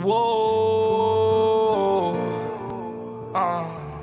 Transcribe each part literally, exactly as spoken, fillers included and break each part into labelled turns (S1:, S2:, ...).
S1: Whoa. Uh.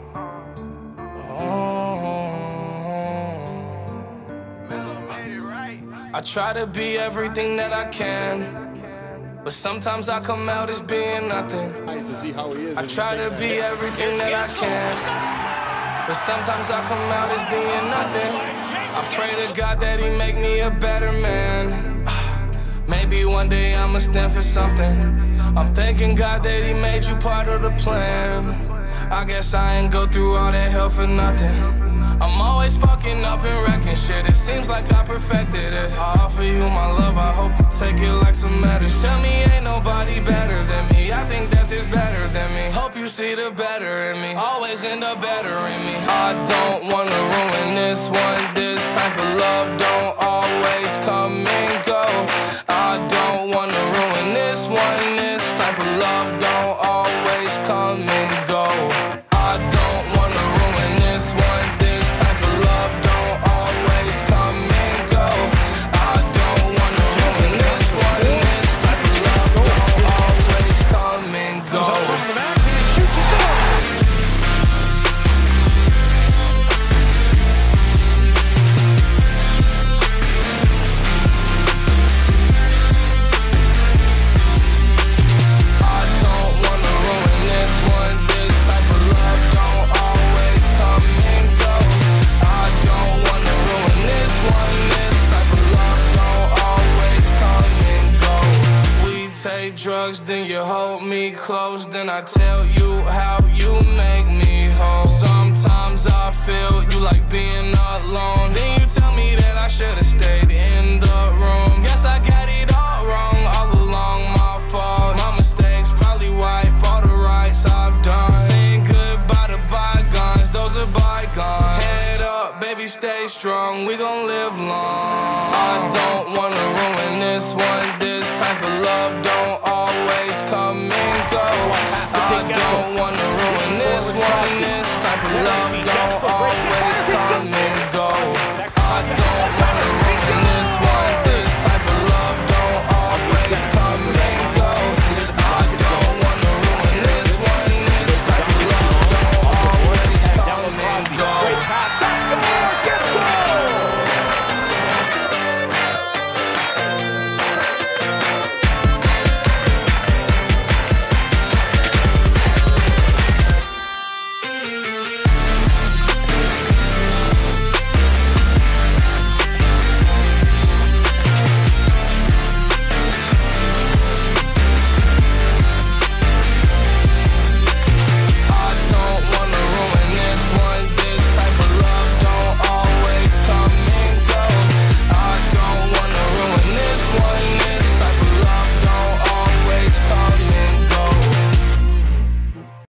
S1: I try to be everything that I can, but sometimes I come out as being nothing. I try to be everything that I can, but sometimes I come out as being nothing. I pray to God that he make me a better man. Maybe one day I'ma stand for something. I'm thanking God that he made you part of the plan. I guess I ain't go through all that hell for nothing. I'm always fucking up and wrecking shit. It seems like I perfected it. I offer you my love, I hope you take it like some medicine. Tell me ain't nobody better than me. I think that there's better than me. Hope you see the better in me. Always end up better in me. I don't wanna ruin this one. This type of love don't always come and go. I don't wanna ruin this one. This type of love don't always come and go. I don't wanna ruin this one. This type of love don't always come and go. I don't wanna ruin this one. This type of love don't always come and go. Take drugs, then you hold me close. Then I tell you how you make me whole. Sometimes I feel you like being alone. Then you tell me that I should've stayed in the room. Guess I got it all wrong, all along my fault. My mistakes probably wipe all the rights I've done. Saying goodbye to bygones, those are bygones. Head up, baby, stay strong, we gon' live long. I don't wanna ruin this one. This type of love don't always come and go. I don't wanna ruin this one. This type of love don't always